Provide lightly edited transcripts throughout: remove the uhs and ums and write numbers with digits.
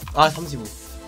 아 35.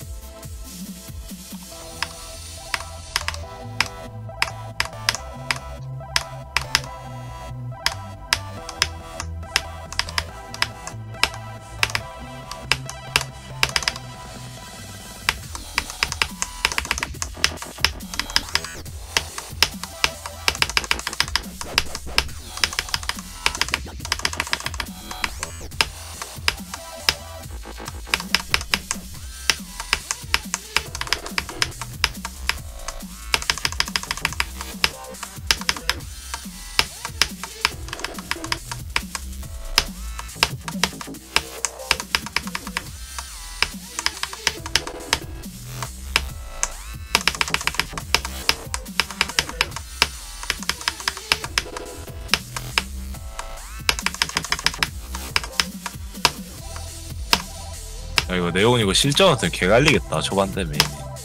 야 이거 네온 이거 실전한테 개갈리겠다 초반 때문에.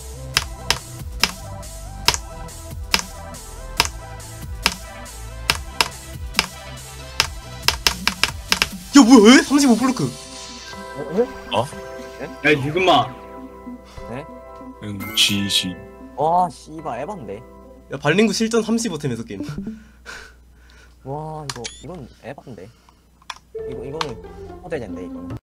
야 뭐야 왜? 35 블로크. 어? 야 지금마. GG. 와 씨발 에반데. 야 발링구 실전 35템에서 게임. 와 이건 에반데. 이거는 호되는데 이거는.